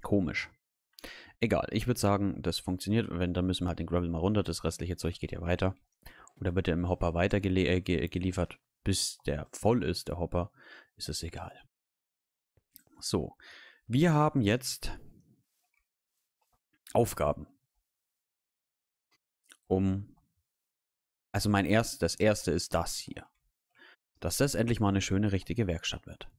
Komisch. Egal, ich würde sagen, das funktioniert. Wenn, dann müssen wir halt den Gravel mal runter. Das restliche Zeug geht ja weiter. Oder wird er im Hopper weiter geliefert, bis der voll ist, der Hopper, ist es egal. So, wir haben jetzt Aufgaben. Also das erste ist das hier. Dass das endlich mal eine schöne, richtige Werkstatt wird.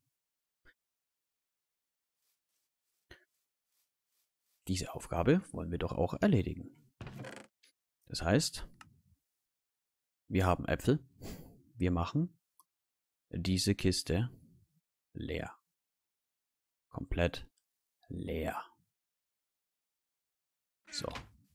Diese Aufgabe wollen wir doch auch erledigen. Das heißt, wir haben Äpfel. Wir machen diese Kiste leer. Komplett leer. So.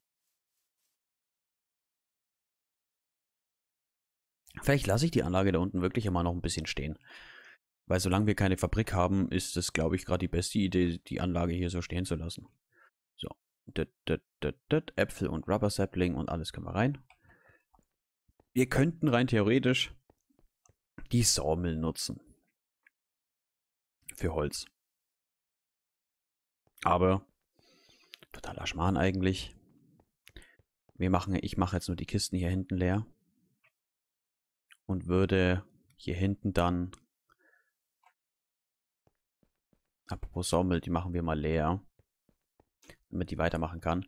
Vielleicht lasse ich die Anlage da unten wirklich immer noch ein bisschen stehen. Weil solange wir keine Fabrik haben, ist es, glaube ich, gerade die beste Idee, die Anlage hier so stehen zu lassen. So. Äpfel und Rubber Sapling und alles können wir rein. Wir könnten rein theoretisch die Sawmill nutzen. Für Holz. Aber totaler Schmarrn eigentlich. Ich mache jetzt nur die Kisten hier hinten leer. Und würde hier hinten dann, apropos Sawmill, die machen wir mal leer, damit die weitermachen kann.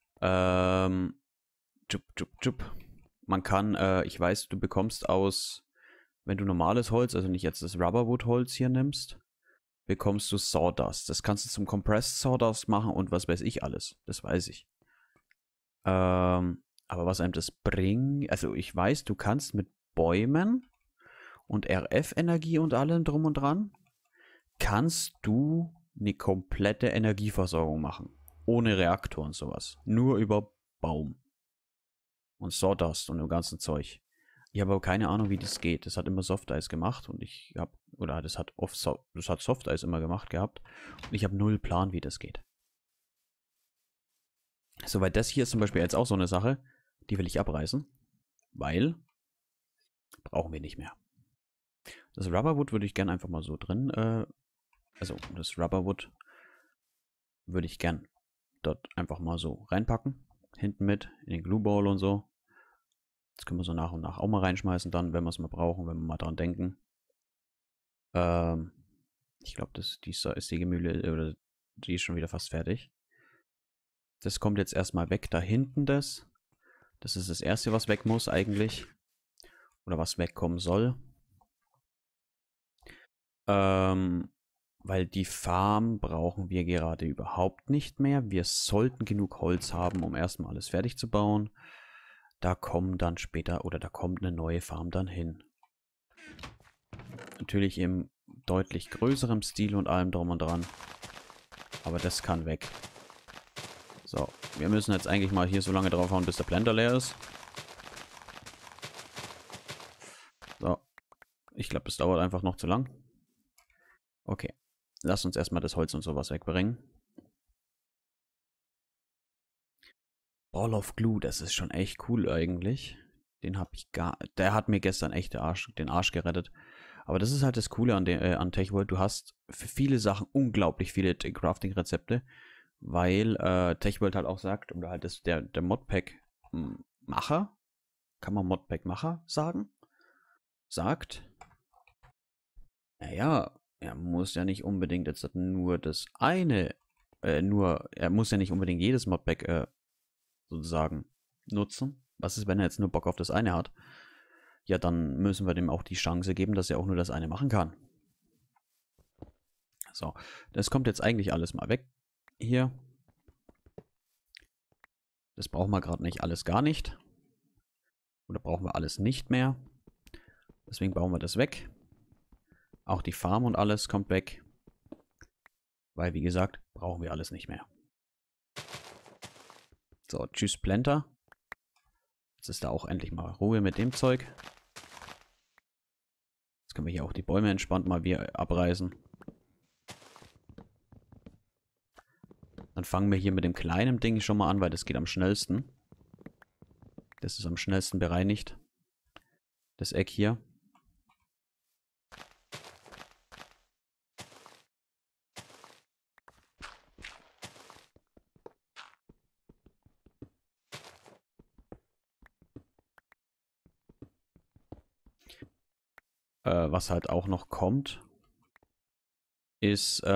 Man kann, ich weiß, du bekommst aus, wenn du normales Holz, also nicht jetzt das Rubberwood Holz hier nimmst, bekommst du Sawdust. Das kannst du zum Compressed Sawdust machen und was weiß ich alles. Das weiß ich. Aber was einem das bringt, also ich weiß, du kannst mit Bäumen und RF-Energie und allem drum und dran, kannst du eine komplette Energieversorgung machen. Ohne Reaktor und sowas. Nur über Baum. Und Sawdust und dem ganzen Zeug. Ich habe aber keine Ahnung, wie das geht. Das hat immer Softice gemacht und das hat Softice immer gemacht gehabt. Und ich habe null Plan, wie das geht. Soweit das hier ist zum Beispiel jetzt auch so eine Sache, die will ich abreißen, weil brauchen wir nicht mehr. Das Rubberwood würde ich gern einfach mal so drin, also das Rubberwood würde ich gern dort einfach mal so reinpacken, hinten mit, in den Glue Ball und so. Das können wir so nach und nach auch mal reinschmeißen dann, wenn wir es mal brauchen, wenn wir mal dran denken. Ich glaube, die ist die Gemüse, oder die ist schon wieder fast fertig. Das kommt jetzt erstmal weg, da hinten das. Das ist das erste, was weg muss eigentlich. Oder was wegkommen soll. Weil die Farm brauchen wir gerade überhaupt nicht mehr. Wir sollten genug Holz haben, um erstmal alles fertig zu bauen. Da kommen dann später, oder da kommt eine neue Farm dann hin. Natürlich im deutlich größerem Stil und allem drum und dran. Aber das kann weg. So, wir müssen jetzt eigentlich mal hier so lange draufhauen, bis der Blender leer ist. So, ich glaube, das dauert einfach noch zu lang. Okay, lass uns erstmal das Holz und sowas wegbringen. Ball of Glue, das ist schon echt cool eigentlich. Der hat mir gestern echt den Arsch gerettet. Aber das ist halt das Coole an TechWorld. Du hast für viele Sachen unglaublich viele Crafting-Rezepte, weil TechWorld halt auch sagt, oder halt der Modpack-Macher, kann man Modpack-Macher sagen? Sagt, naja, er muss ja nicht unbedingt jetzt nur das eine, er muss ja nicht unbedingt jedes Modpack sozusagen nutzen. Was ist, wenn er jetzt nur Bock auf das eine hat? Ja, dann müssen wir dem auch die Chance geben, dass er auch nur das eine machen kann. So, das kommt jetzt eigentlich alles mal weg hier. Das brauchen wir gerade nicht alles gar nicht. Oder brauchen wir alles nicht mehr. Deswegen bauen wir das weg. Auch die Farm und alles kommt weg. Weil, wie gesagt, brauchen wir alles nicht mehr. So, tschüss Planter. Jetzt ist da auch endlich mal Ruhe mit dem Zeug. Jetzt können wir hier auch die Bäume entspannt mal wieder abreißen. Dann fangen wir hier mit dem kleinen Ding schon mal an, weil das geht am schnellsten. Das ist am schnellsten bereinigt. Das Eck hier. was halt auch noch kommt, ist,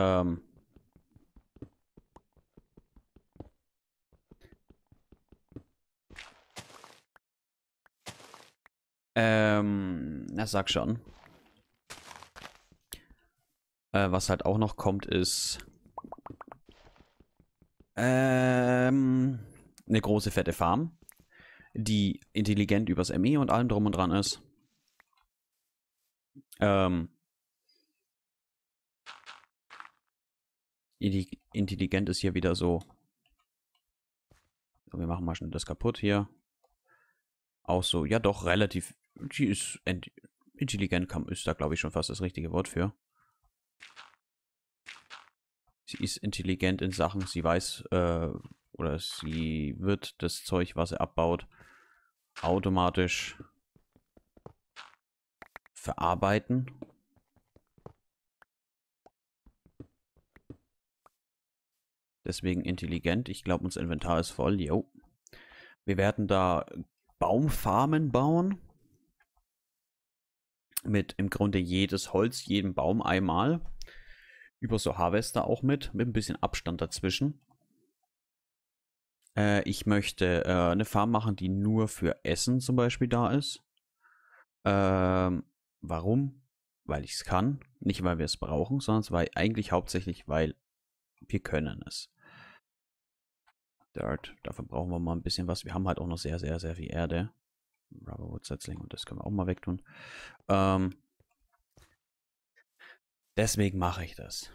sag schon. Was halt auch noch kommt, ist eine große fette Farm, die intelligent übers ME und allem drum und dran ist. Intelligent ist hier wieder so. Wir machen mal schnell das kaputt hier. Auch so, ja doch, relativ. Die ist intelligent, ist da glaube ich schon fast das richtige Wort für. Sie ist intelligent in Sachen, sie weiß, oder sie wird das Zeug, was sie abbaut, automatisch verarbeiten. Deswegen intelligent. Ich glaube, unser Inventar ist voll. Jo. Wir werden da Baumfarmen bauen. Mit im Grunde jedes Holz, jeden Baum einmal. Über so Harvester auch mit ein bisschen Abstand dazwischen. Ich möchte eine Farm machen, die nur für Essen zum Beispiel da ist. Warum? Weil ich es kann. Nicht, weil wir es brauchen, sondern eigentlich hauptsächlich, weil wir können es. Dirt, dafür brauchen wir mal ein bisschen was. Wir haben halt auch noch sehr, sehr, sehr viel Erde. Rubberwood Setzling und das können wir auch mal wegtun. Deswegen mache ich das.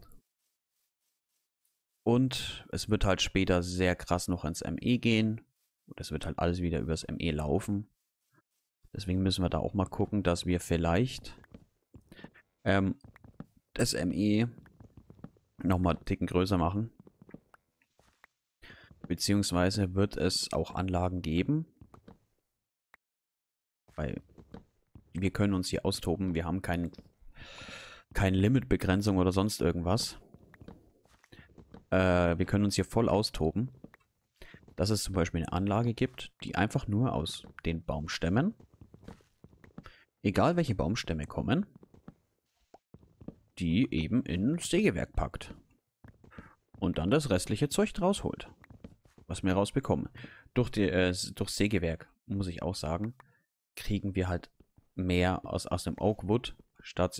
Und es wird halt später sehr krass noch ins ME gehen. Und es wird halt alles wieder übers ME laufen. Deswegen müssen wir da auch mal gucken, dass wir vielleicht das ME nochmal einen Ticken größer machen. Beziehungsweise wird es auch Anlagen geben. Weil wir können uns hier austoben. Wir haben keine Limitbegrenzung oder sonst irgendwas. Wir können uns hier voll austoben. Dass es zum Beispiel eine Anlage gibt, die einfach nur aus den Baumstämmen, egal welche Baumstämme kommen, die eben ins Sägewerk packt. Und dann das restliche Zeug draus holt. Was wir rausbekommen. Durch Sägewerk, muss ich auch sagen, kriegen wir halt mehr aus dem Oakwood, statt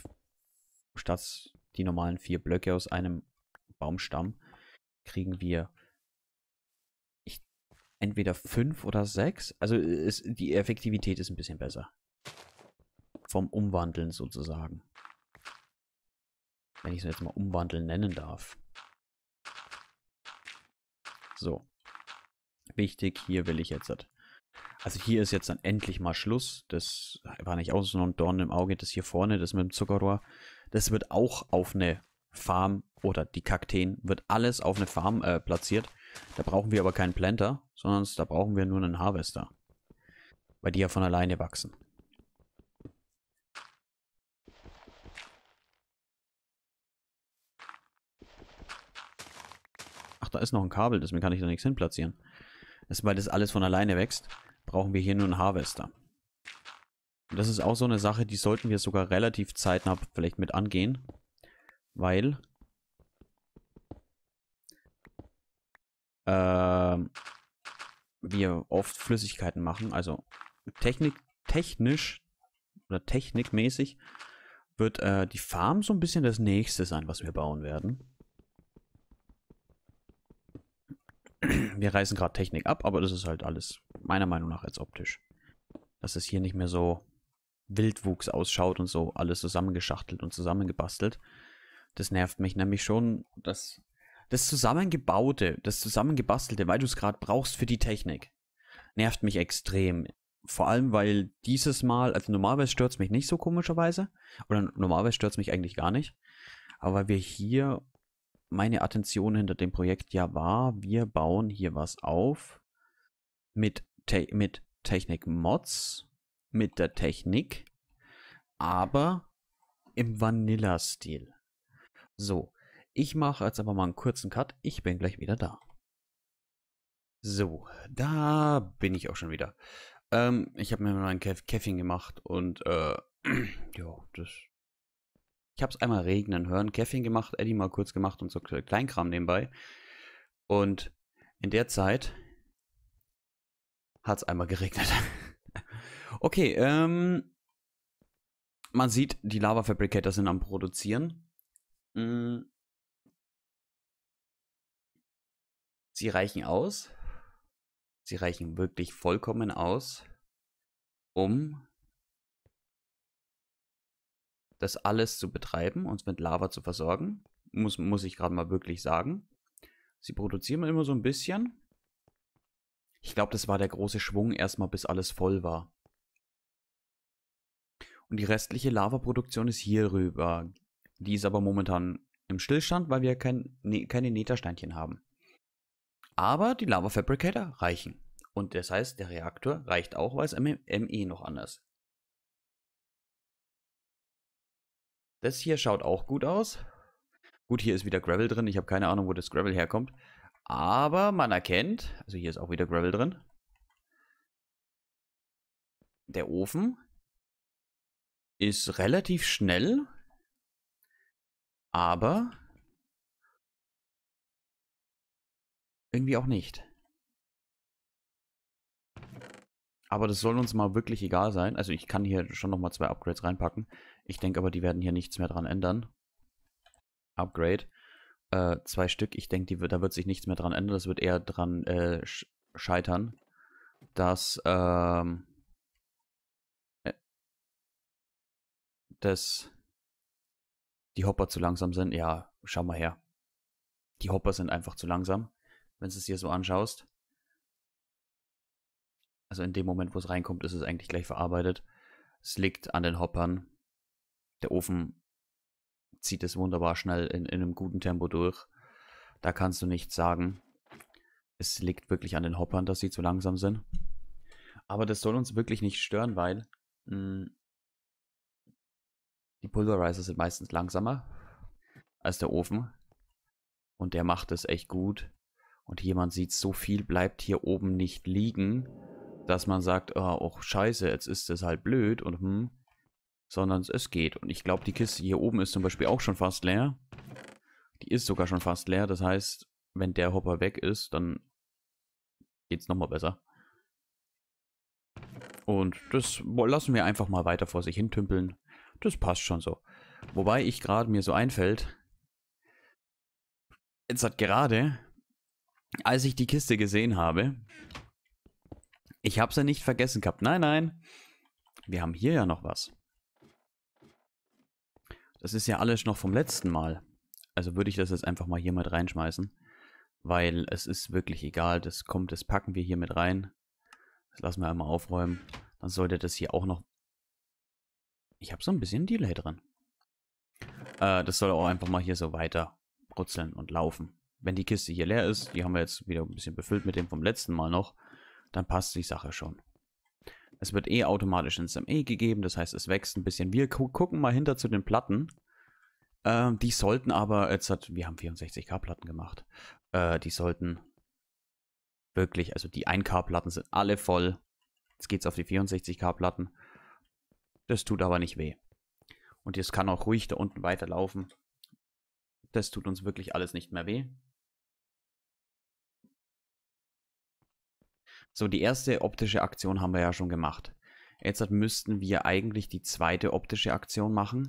die normalen 4 Blöcke aus einem Baumstamm, kriegen wir entweder 5 oder 6. Also die Effektivität ist ein bisschen besser. Vom Umwandeln sozusagen. Wenn ich es jetzt mal umwandeln nennen darf. So. Wichtig, hier will ich jetzt. Also hier ist jetzt dann endlich mal Schluss. Das war nicht auch so ein Dorn im Auge. Das hier vorne, das mit dem Zuckerrohr, das wird auch auf eine Farm, oder die Kakteen, wird alles auf eine Farm platziert. Da brauchen wir aber keinen Planter, sondern da brauchen wir nur einen Harvester. Weil die ja von alleine wachsen. Ach, da ist noch ein Kabel, deswegen kann ich da nichts hin platzieren. Weil das alles von alleine wächst, brauchen wir hier nur einen Harvester. Und das ist auch so eine Sache, die sollten wir sogar relativ zeitnah vielleicht mit angehen. Weil wir oft Flüssigkeiten machen. Also technisch oder technikmäßig wird die Farm so ein bisschen das nächste sein, was wir bauen werden. Wir reißen gerade Technik ab, aber das ist halt alles meiner Meinung nach als optisch. Dass es hier nicht mehr so Wildwuchs ausschaut und so alles zusammengeschachtelt und zusammengebastelt. Das nervt mich nämlich schon, dass das Zusammengebaute, das Zusammengebastelte, weil du es gerade brauchst für die Technik, nervt mich extrem. Vor allem, weil dieses Mal, also normalerweise stört es mich nicht so komischerweise, oder normalerweise stört es mich eigentlich gar nicht, aber weil wir hier, meine Attention hinter dem Projekt ja war, wir bauen hier was auf mit Technik-Mods, mit der Technik, aber im Vanilla-Stil. So, ich mache jetzt aber mal einen kurzen Cut. Ich bin gleich wieder da. So, da bin ich auch schon wieder. Ich habe mir mal ein Käffchen gemacht und Ja, das. Ich habe es einmal regnen hören, Käffchen gemacht, Eddie mal kurz gemacht und so Kleinkram nebenbei. Und in der Zeit hat es einmal geregnet. Okay, man sieht, die Lava Fabricator sind am Produzieren. Sie reichen aus. Sie reichen wirklich vollkommen aus, um das alles zu betreiben, uns mit Lava zu versorgen. Muss ich gerade mal wirklich sagen. Sie produzieren immer so ein bisschen. Ich glaube, das war der große Schwung erstmal, bis alles voll war. Und die restliche Lavaproduktion ist hier rüber. Die ist aber momentan im Stillstand, weil wir keine Nethersteinchen haben. Aber die Lava Fabricator reichen. Und das heißt, der Reaktor reicht auch, weil es ME noch anders. Das hier schaut auch gut aus. Gut, hier ist wieder Gravel drin. Ich habe keine Ahnung, wo das Gravel herkommt. Aber man erkennt, also hier ist auch wieder Gravel drin. Der Ofen ist relativ schnell, aber irgendwie auch nicht. Aber das soll uns mal wirklich egal sein. Also ich kann hier schon nochmal 2 Upgrades reinpacken. Ich denke aber, die werden hier nichts mehr dran ändern. Upgrade. 2 Stück. Ich denke, da wird sich nichts mehr dran ändern. Das wird eher dran scheitern, dass die Hopper zu langsam sind. Ja, schau mal her. Die Hopper sind einfach zu langsam, wenn du es dir so anschaust. Also in dem Moment, wo es reinkommt, ist es eigentlich gleich verarbeitet. Es liegt an den Hoppern. Der Ofen zieht es wunderbar schnell in einem guten Tempo durch. Da kannst du nichts sagen. Es liegt wirklich an den Hoppern, dass sie zu langsam sind. Aber das soll uns wirklich nicht stören, weil die Pulverizer sind meistens langsamer als der Ofen. Und der macht es echt gut. Und hier, man sieht, so viel bleibt hier oben nicht liegen, dass man sagt, oh scheiße, jetzt ist es halt blöd und sondern es geht. Und ich glaube, die Kiste hier oben ist zum Beispiel auch schon fast leer. Die ist sogar schon fast leer. Das heißt, wenn der Hopper weg ist, dann geht es nochmal besser. Und das lassen wir einfach mal weiter vor sich hin tümpeln. Das passt schon so. Wobei ich gerade mir so einfällt, jetzt hat gerade, als ich die Kiste gesehen habe, ich habe sie nicht vergessen gehabt. Nein, nein, wir haben hier ja noch was. Das ist ja alles noch vom letzten Mal. Also würde ich das jetzt einfach mal hier mit reinschmeißen. Weil es ist wirklich egal. Das packen wir hier mit rein. Das lassen wir einmal aufräumen. Dann sollte das hier auch noch... Ich habe so ein bisschen Delay drin. Das soll auch einfach mal hier so weiter brutzeln und laufen. Wenn die Kiste hier leer ist, die haben wir jetzt wieder ein bisschen befüllt mit dem vom letzten Mal noch, dann passt die Sache schon. Es wird automatisch ins ME gegeben, das heißt, es wächst ein bisschen. Wir gucken mal hinter zu den Platten. Die sollten aber, wir haben 64K Platten gemacht. Die sollten wirklich, also die 1K Platten sind alle voll. Jetzt geht es auf die 64K Platten. Das tut aber nicht weh. Und jetzt kann auch ruhig da unten weiterlaufen. Das tut uns wirklich alles nicht mehr weh. So, die erste optische Aktion haben wir ja schon gemacht. Jetzt müssten wir eigentlich die zweite optische Aktion machen.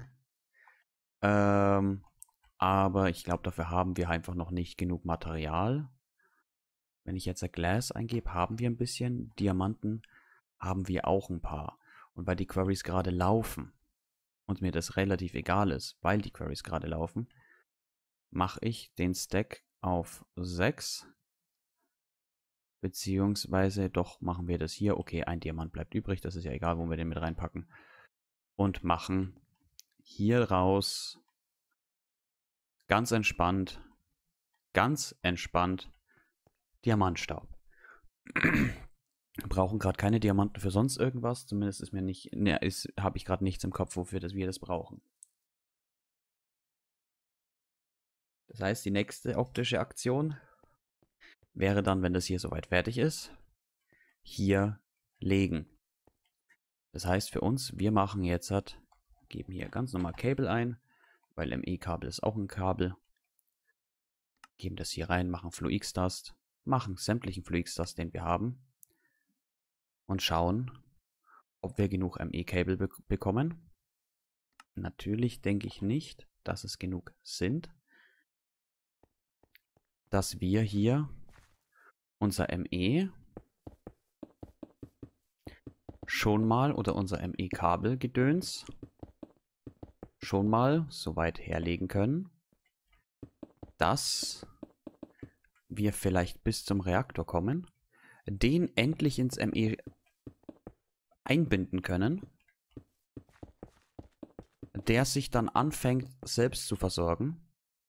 Aber ich glaube, dafür haben wir einfach noch nicht genug Material. Wenn ich jetzt ein Glass eingebe, haben wir ein bisschen. Diamanten haben wir auch ein paar. Und weil die Queries gerade laufen und mir das relativ egal ist, weil die Queries gerade laufen, mache ich den Stack auf 6. Beziehungsweise doch machen wir das hier. Okay, ein Diamant bleibt übrig. Das ist ja egal, wo wir den mit reinpacken. Und machen hier raus ganz entspannt Diamantstaub. Wir brauchen gerade keine Diamanten für sonst irgendwas. Zumindest ist mir nicht, habe ich gerade nichts im Kopf, wofür wir das brauchen. Das heißt, die nächste optische Aktion wäre dann, wenn das hier soweit fertig ist, hier legen. Das heißt für uns, wir machen jetzt geben hier ganz normal Cable ein, weil ME-Kabel ist auch ein Kabel. Geben das hier rein, machen FluxDust, machen sämtlichen FluxDust, den wir haben. Und schauen, ob wir genug ME-Cable bekommen. Natürlich denke ich nicht, dass es genug sind, dass wir hier unser ME schon mal oder unser ME-Kabel-Gedöns schon mal so weit herlegen können, dass wir vielleicht bis zum Reaktor kommen, den endlich ins ME einbinden können, der sich dann anfängt selbst zu versorgen.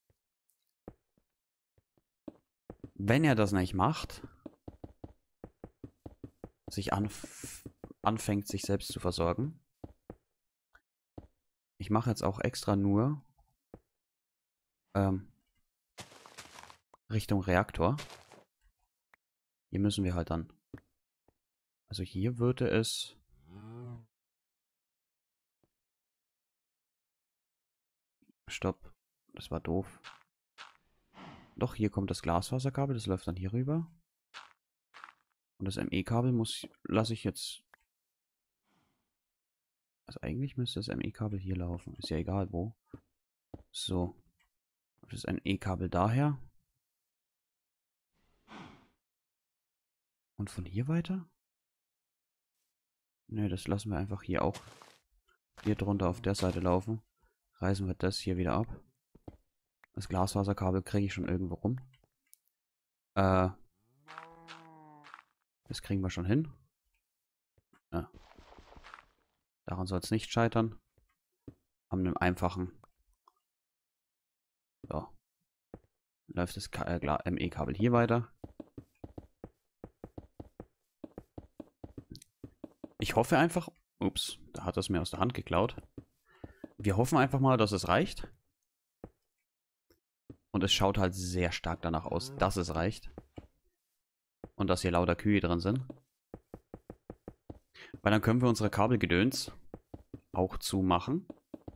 Wenn er das nicht macht, sich anfängt, sich selbst zu versorgen. Ich mache jetzt auch extra nur Richtung Reaktor. Hier müssen wir halt dann. Also hier würde es. Stopp. Das war doof. Doch, hier kommt das Glasfaserkabel, das läuft dann hier rüber. Und das ME-Kabel lasse ich jetzt. Also eigentlich müsste das ME-Kabel hier laufen. Ist ja egal wo. So. Das ME-Kabel daher. Und von hier weiter? Ne, das lassen wir einfach hier auch. Hier drunter auf der Seite laufen. Reißen wir das hier wieder ab. Das Glasfaserkabel kriege ich schon irgendwo rum. Das kriegen wir schon hin. Ja. Daran soll es nicht scheitern. An einem einfachen. So. Läuft das ME-Kabel hier weiter. Ich hoffe einfach. Ups, da hat es mir aus der Hand geklaut. Wir hoffen einfach mal, dass es reicht. Und es schaut halt sehr stark danach aus, dass es reicht. Und dass hier lauter Kühe drin sind. Weil dann können wir unsere Kabelgedöns auch zumachen.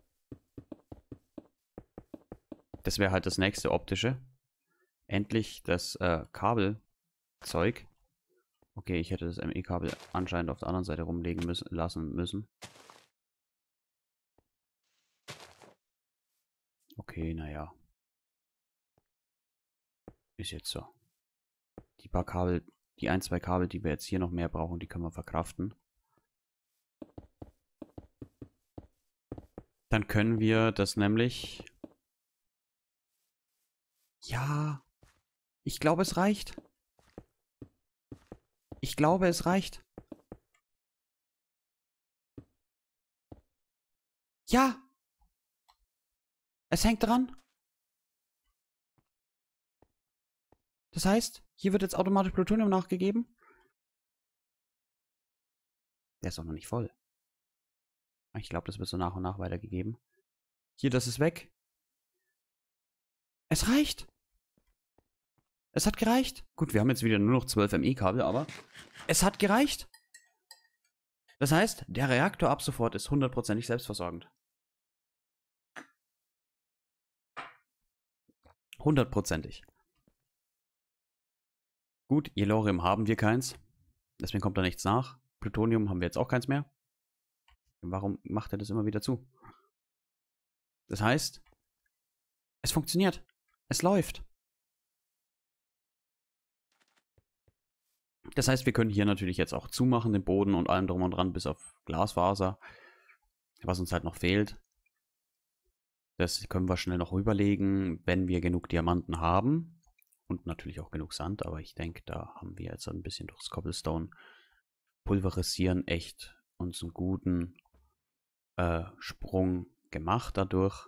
Das wäre halt das nächste optische. Endlich das Kabelzeug. Okay, ich hätte das ME-Kabel anscheinend auf der anderen Seite rumlegen lassen müssen. Okay, naja. Ist jetzt so. Die paar Kabel, die ein, zwei Kabel, die wir jetzt hier noch mehr brauchen, die können wir verkraften. Dann können wir das nämlich... Ja, ich glaube, es reicht. Ich glaube, es reicht. Ja! Es hängt dran. Das heißt, hier wird jetzt automatisch Plutonium nachgegeben. Der ist auch noch nicht voll. Ich glaube, das wird so nach und nach weitergegeben. Hier, das ist weg. Es reicht. Es hat gereicht. Gut, wir haben jetzt wieder nur noch 12 ME-Kabel, aber es hat gereicht. Das heißt, der Reaktor ab sofort ist 100%ig selbstversorgend. 100%ig. Gut, Yellorium haben wir keins. Deswegen kommt da nichts nach. Plutonium haben wir jetzt auch keins mehr. Warum macht er das immer wieder zu? Das heißt, es funktioniert. Es läuft. Das heißt, wir können hier natürlich jetzt auch zumachen, den Boden und allem drum und dran, bis auf Glasfaser. Was uns halt noch fehlt. Das können wir schnell noch rüberlegen, wenn wir genug Diamanten haben. Und natürlich auch genug Sand, aber ich denke, da haben wir jetzt ein bisschen durchs Cobblestone pulverisieren echt uns einen guten Sprung gemacht dadurch.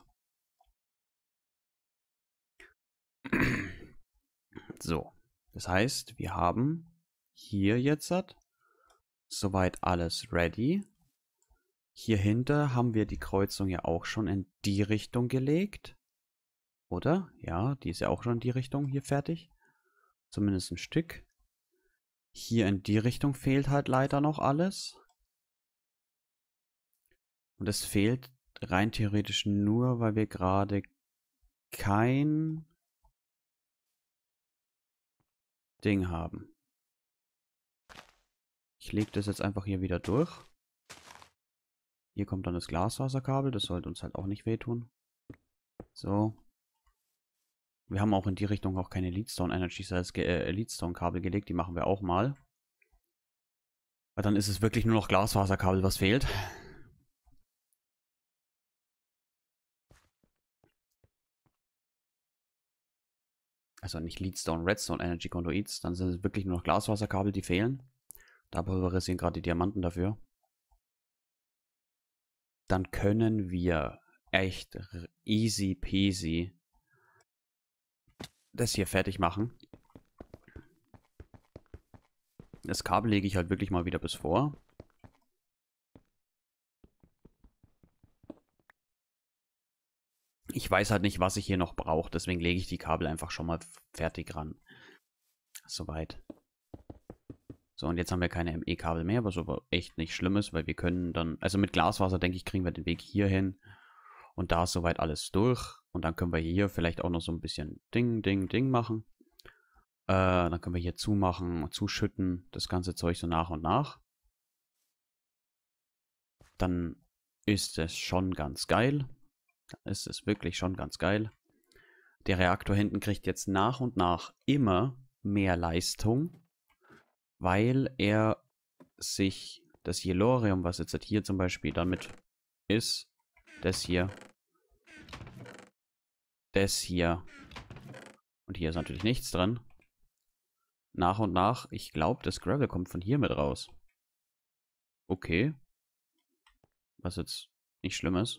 So, das heißt, wir haben hier jetzt soweit alles ready. Hier hinter haben wir die Kreuzung ja auch schon in die Richtung gelegt. Oder? Ja, die ist ja auch schon in die Richtung hier fertig. Zumindest ein Stück. Hier in die Richtung fehlt halt leider noch alles. Und es fehlt rein theoretisch nur, weil wir gerade kein Ding haben. Ich lege das jetzt einfach hier wieder durch. Hier kommt dann das Glasfaserkabel, das sollte uns halt auch nicht wehtun. So. Wir haben auch in die Richtung auch keine Leadstone Energy Cells, Leadstone Kabel gelegt, die machen wir auch mal. Weil dann ist es wirklich nur noch Glasfaserkabel, was fehlt. Also nicht Leadstone, Redstone Energy Conduits, dann sind es wirklich nur noch Glasfaserkabel, die fehlen. Da pulverisieren gerade die Diamanten dafür. Dann können wir echt easy peasy das hier fertig machen. Das Kabel lege ich halt wirklich mal wieder bis vor. Ich weiß halt nicht, was ich hier noch brauche, deswegen lege ich die Kabel einfach schon mal fertig ran. Soweit. So, und jetzt haben wir keine ME-Kabel mehr, was aber echt nicht schlimm ist, weil wir können dann, also mit Glasfaser, denke ich, kriegen wir den Weg hier hin. Und da ist soweit alles durch. Und dann können wir hier vielleicht auch noch so ein bisschen Ding machen. Dann können wir hier zumachen, zuschütten, das ganze Zeug so nach und nach. Dann ist es schon ganz geil. Dann ist es wirklich schon ganz geil. Der Reaktor hinten kriegt jetzt nach und nach immer mehr Leistung, weil er sich das Yellorium, was jetzt hier zum Beispiel damit ist, das hier und hier ist natürlich nichts dran. Nach und nach, ich glaube, das Gravel kommt von hier mit raus. Okay. Was jetzt nicht schlimm ist.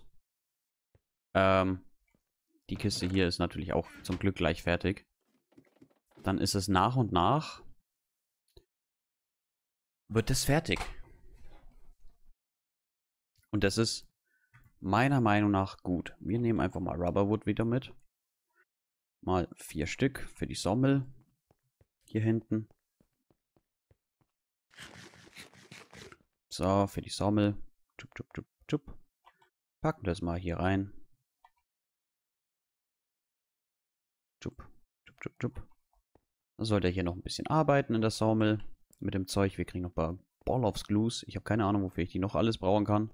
Die Kiste hier ist natürlich auch zum Glück gleich fertig. Dann ist es nach und nach. Wird es fertig. Und das ist meiner Meinung nach gut. Wir nehmen einfach mal Rubberwood wieder mit. Mal 4 Stück für die Sawmill. Hier hinten. So, für die Sawmill. Packen das mal hier rein. Dann sollte er hier noch ein bisschen arbeiten in der Sawmill. Mit dem Zeug. Wir kriegen noch ein paar Ball of Glues. Ich habe keine Ahnung, wofür ich die noch alles brauchen kann.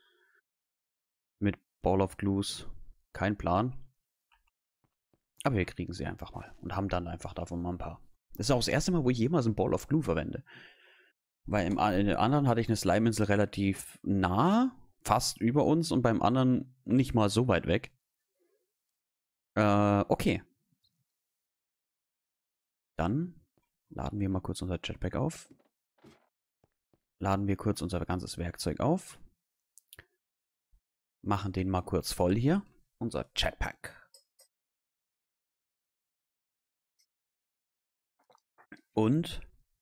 Mit Ball of Glues. Kein Plan. Aber wir kriegen sie einfach mal. Und haben dann einfach davon mal ein paar. Das ist auch das erste Mal, wo ich jemals ein Ball of Glue verwende. Weil in den anderen hatte ich eine Slime-Insel relativ nah. Fast über uns. Und beim anderen nicht mal so weit weg. Okay. Dann laden wir mal kurz unser Jetpack auf. Laden wir kurz unser ganzes Werkzeug auf. Machen den mal kurz voll hier. Unser Jetpack. Und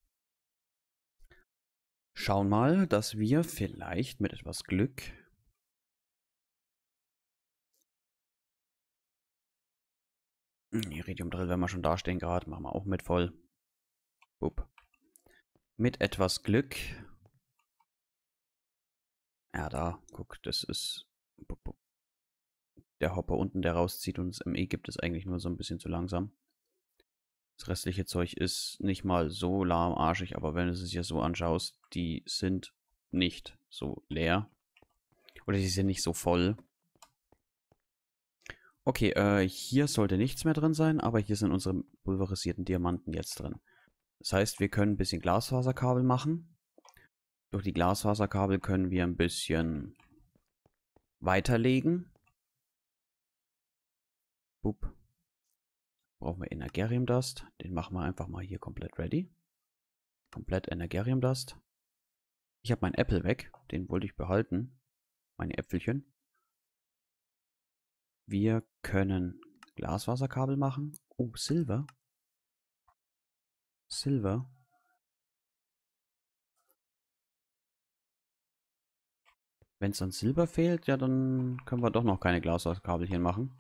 schauen mal, dass wir vielleicht mit etwas Glück Iridium Drill, wenn wir schon da stehen gerade, machen wir auch mit voll. Bup. Mit etwas Glück. Ja, da, guck, das ist der Hopper unten, der rauszieht und das ME gibt es eigentlich nur so ein bisschen zu langsam. Das restliche Zeug ist nicht mal so lahmarschig, aber wenn du es dir so anschaust, die sind nicht so leer. Oder die sind nicht so voll. Okay, hier sollte nichts mehr drin sein, aber hier sind unsere pulverisierten Diamanten jetzt drin. Das heißt, wir können ein bisschen Glasfaserkabel machen. Durch die Glasfaserkabel können wir ein bisschen weiterlegen. Bup. Brauchen wir Energium Dust. Den machen wir einfach mal hier komplett ready. Komplett Energium Dust. Ich habe meinen Apple weg. Den wollte ich behalten. Meine Äpfelchen. Wir können Glasfaserkabel machen. Oh, Silber. Silber. Wenn es an Silber fehlt, ja, dann können wir doch noch keine Glasfaserkabelchen machen.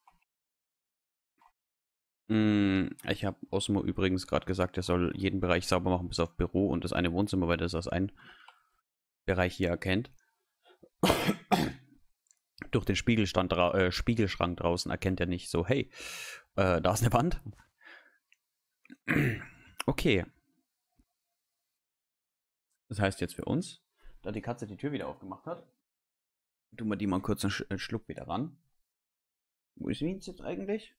Ich habe Osmo übrigens gerade gesagt, er soll jeden Bereich sauber machen, bis auf Büro und das eine Wohnzimmer, weil das als ein Bereich hier erkennt. Durch den Spiegelschrank draußen erkennt er nicht so, hey, da ist eine Wand. Okay. Das heißt jetzt für uns, da die Katze die Tür wieder aufgemacht hat, tun wir die mal kurz einen Schluck wieder ran. Wo ist Wiens jetzt eigentlich?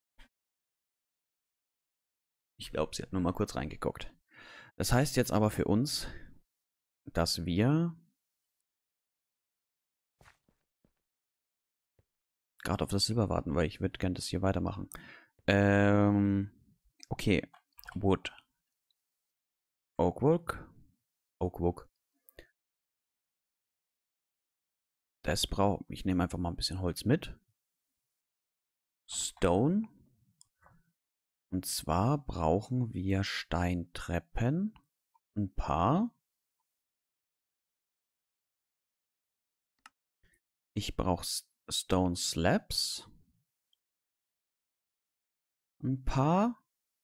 Ich glaube, sie hat nur mal kurz reingeguckt. Das heißt jetzt aber für uns, dass wir gerade auf das Silber warten, weil ich würde gerne das hier weitermachen. Okay. Wood. Oakwood. Oakwood. Das braucht. Ich nehme einfach mal ein bisschen Holz mit. Stone. Und zwar brauchen wir Steintreppen. Ein paar. Ich brauche Stone Slabs. Ein paar.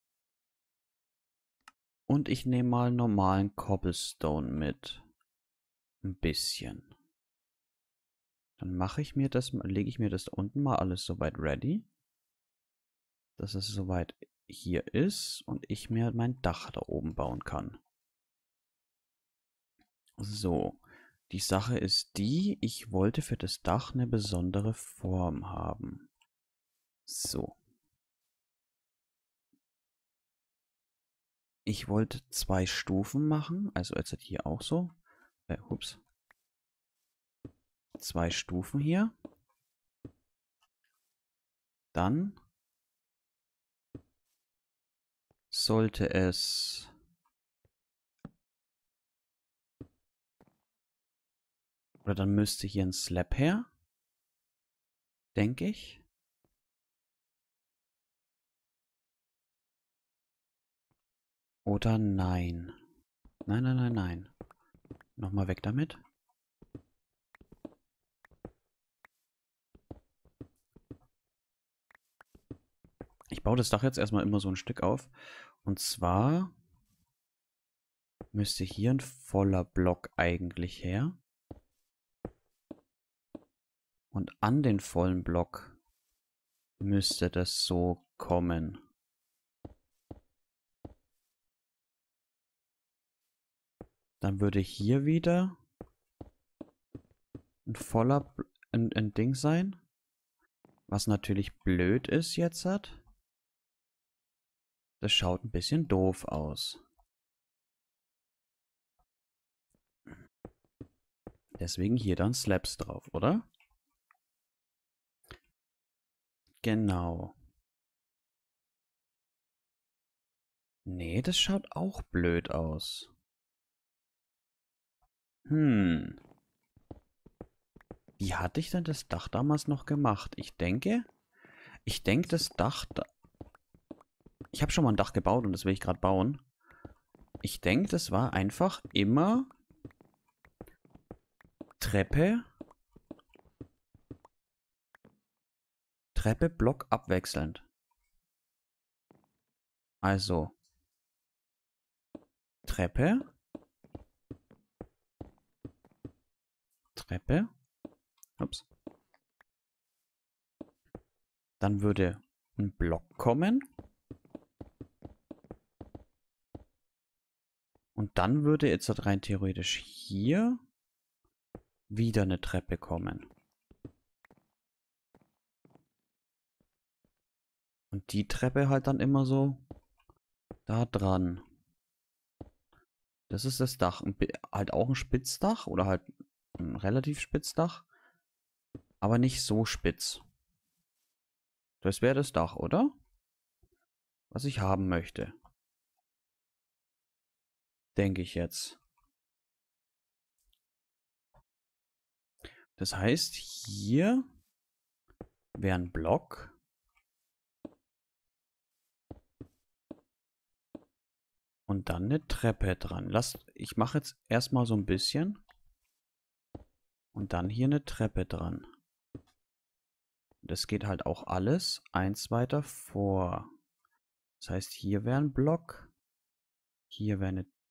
Und ich nehme mal normalen Cobblestone mit. Ein bisschen. Dann mache ich mir das, lege ich mir das da unten mal alles soweit ready. Dass es soweit hier ist und ich mir mein Dach da oben bauen kann. So, die Sache ist die, ich wollte für das Dach eine besondere Form haben. So. Ich wollte 2 Stufen machen, also jetzt hier auch so. Ups. 2 Stufen hier. Dann sollte es oder dann müsste hier ein Slab her, denke ich. Oder nein. Nein, nein, nein, nein. Nochmal weg damit. Ich baue das Dach jetzt erstmal immer so ein Stück auf. Und zwar müsste hier ein voller Block eigentlich her. Und an den vollen Block müsste das so kommen. Dann würde hier wieder ein Ding sein. Was natürlich blöd ist jetzt hat. Das schaut ein bisschen doof aus. Deswegen hier dann Slabs drauf, oder? Genau. Nee, das schaut auch blöd aus. Wie hatte ich denn das Dach damals noch gemacht? Ich denke, das Dach... Ich habe schon mal ein Dach gebaut und das will ich gerade bauen. Ich denke, das war einfach immer Treppe, Block abwechselnd. Also Treppe, ups. Dann würde ein Block kommen. Und dann würde jetzt rein theoretisch hier wieder eine Treppe kommen. Und die Treppe halt dann immer so da dran. Das ist das Dach. Halt auch ein Spitzdach oder halt ein relativ Spitzdach. Aber nicht so spitz. Das wäre das Dach, oder? Was ich haben möchte. Denke ich jetzt. Das heißt, hier wäre ein Block. Und dann eine Treppe dran. Ich mache jetzt erstmal so ein bisschen. Und dann hier eine Treppe dran. Das geht halt auch alles eins weiter vor. Das heißt, hier wäre ein Block. Hier wäre eine